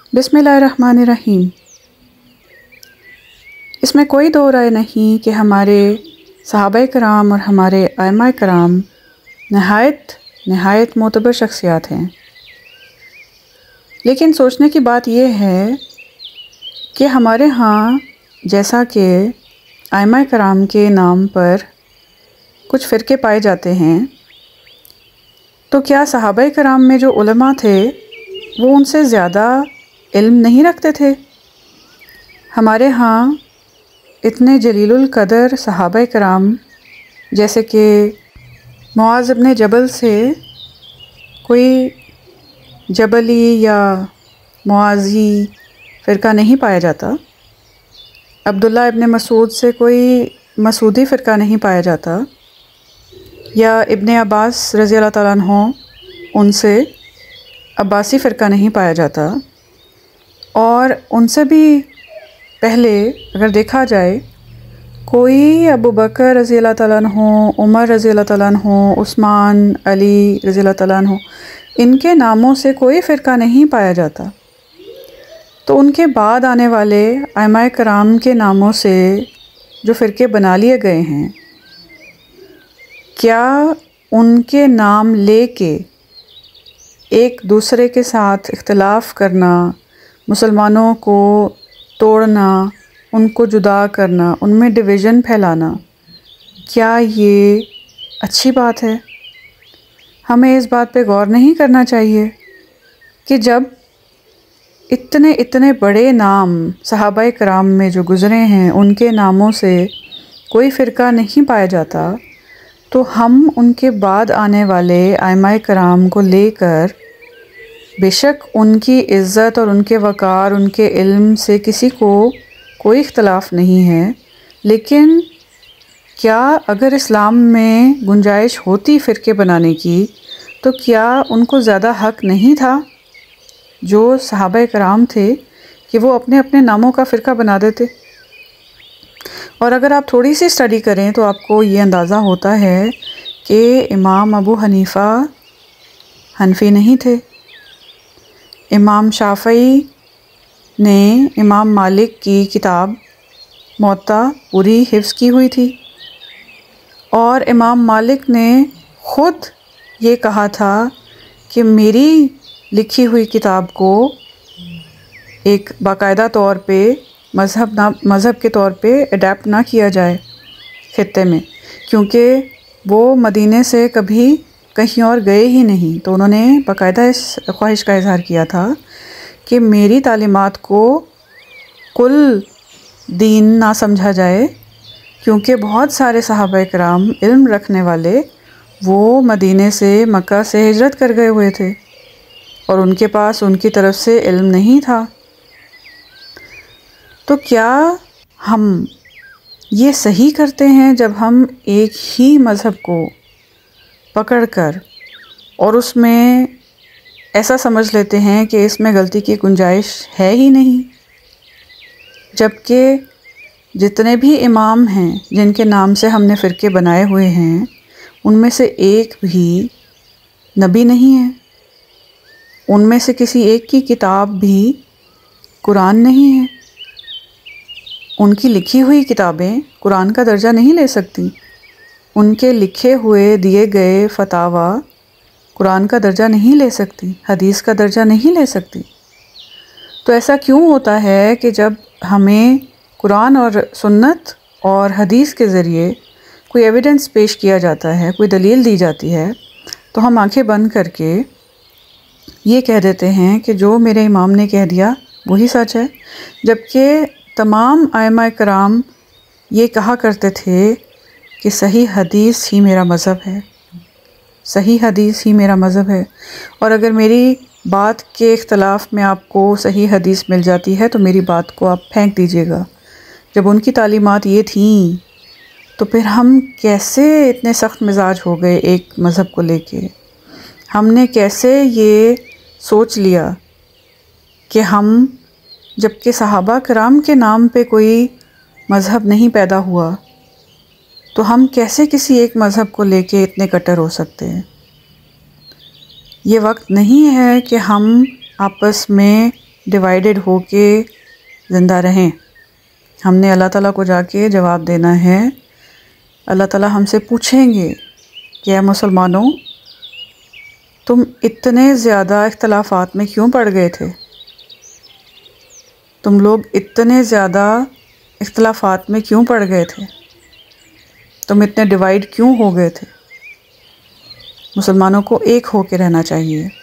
बिस्मिल्लाहिर्रहमानिर्रहीम। इसमें कोई दो राय नहीं कि हमारे सहाबाए कराम और हमारे आइम्माए कराम नहायत मोतबर शख्सियात हैं। लेकिन सोचने की बात यह है कि हमारे यहाँ जैसा कि आइम्माए कराम के नाम पर कुछ फ़िरके पाए जाते हैं, तो क्या सहाबाए कराम में जो उलमा थे वो उनसे ज़्यादा इल्म नहीं रखते थे? हमारे यहाँ इतने जलीलुल कदर सहाबाए कराम जैसे कि मुआज़ इब्न जबल से कोई जबली या मुआज़ी फ़िरका नहीं पाया जाता, अब्दुल्ला इब्न मसूद से कोई मसूदी फ़िरका नहीं पाया जाता, या इब्न अब्बास रज़ी अल्लाह तआला अन्हु उनसे अब्बासी फ़िरका नहीं पाया जाता। और उनसे भी पहले अगर देखा जाए, कोई अबू बकर रज़ी अल्लाह तआला अन्हु, उमर रज़ी अल्लाह तआला अन्हु, उस्मान, अली रज़ी अल्लाह तआला अन्हु, इनके नामों से कोई फ़िरका नहीं पाया जाता। तो उनके बाद आने वाले आइम्माए कराम के नामों से जो फ़िरके बना लिए गए हैं, क्या उनके नाम लेके एक दूसरे के साथ इख्तिलाफ़ करना, मुसलमानों को तोड़ना, उनको जुदा करना, उनमें डिवीज़न फैलाना, क्या ये अच्छी बात है? हमें इस बात पे गौर नहीं करना चाहिए कि जब इतने इतने बड़े नाम सहाबाए कराम में जो गुज़रे हैं उनके नामों से कोई फ़िरका नहीं पाया जाता, तो हम उनके बाद आने वाले आइम्माए कराम को लेकर बेशक उनकी इज़्ज़त और उनके वक़ार, उनके इल्म से किसी को कोई इख्तिलाफ़ नहीं है, लेकिन क्या अगर इस्लाम में गुंजाइश होती फ़िरके बनाने की, तो क्या उनको ज़्यादा हक़ नहीं था जो सहाबाए कराम थे कि वो अपने अपने नामों का फ़िरका बना देते? और अगर आप थोड़ी सी स्टडी करें तो आपको ये अंदाज़ा होता है कि इमाम अबू हनीफ़ा हनफ़ी नहीं थे। इमाम शाफ़ई ने इमाम मालिक की किताब मुअत्ता पूरी हिफ्ज़ की हुई थी, और इमाम मालिक ने ख़ुद ये कहा था कि मेरी लिखी हुई किताब को एक बाकायदा तौर पे मज़हब के तौर पे अडेप्ट ना किया जाए ख़ित्ते में, क्योंकि वो मदीने से कभी कहीं और गए ही नहीं। तो उन्होंने बाकायदा इस ख्वाहिश का इज़हार किया था कि मेरी तालीमात को कुल दीन ना समझा जाए, क्योंकि बहुत सारे सहाबाए कराम इल्म रखने वाले वो मदीने से मक्का से हिजरत कर गए हुए थे और उनके पास उनकी तरफ से इल्म नहीं था। तो क्या हम ये सही करते हैं जब हम एक ही मज़हब को पकड़कर और उसमें ऐसा समझ लेते हैं कि इसमें गलती की गुंजाइश है ही नहीं, जबकि जितने भी इमाम हैं जिनके नाम से हमने फ़िरके बनाए हुए हैं उनमें से एक भी नबी नहीं है, उनमें से किसी एक की किताब भी कुरान नहीं है। उनकी लिखी हुई किताबें कुरान का दर्जा नहीं ले सकती, उनके लिखे हुए दिए गए फतावा कुरान का दर्जा नहीं ले सकती, हदीस का दर्जा नहीं ले सकती। तो ऐसा क्यों होता है कि जब हमें कुरान और सुन्नत और हदीस के ज़रिए कोई एविडेंस पेश किया जाता है, कोई दलील दी जाती है, तो हम आंखें बंद करके ये कह देते हैं कि जो मेरे इमाम ने कह दिया वही सच है, जबकि तमाम आइम्माए कराम ये कहा करते थे कि सही हदीस ही मेरा मज़हब है, सही हदीस ही मेरा मज़हब है। और अगर मेरी बात के इख्तलाफ में आपको सही हदीस मिल जाती है तो मेरी बात को आप फेंक दीजिएगा। जब उनकी तालीमात ये थीं, तो फिर हम कैसे इतने सख्त मिजाज हो गए एक मज़हब को लेके? हमने कैसे ये सोच लिया कि हम, जबकि सहाबा कराम के नाम पे कोई मज़हब नहीं पैदा हुआ, तो हम कैसे किसी एक मज़हब को लेके इतने कट्टर हो सकते हैं? ये वक्त नहीं है कि हम आपस में डिवाइडेड होके ज़िंदा रहें। हमने अल्लाह ताला को जाके जवाब देना है। अल्लाह ताला हमसे पूछेंगे कि ऐ मुसलमानों, तुम इतने ज़्यादा इख्तलाफात में क्यों पड़ गए थे? तुम लोग इतने ज़्यादा इख्तलाफात में क्यों पड़ गए थे? तुम इतने डिवाइड क्यों हो गए थे? मुसलमानों को एक होके रहना चाहिए।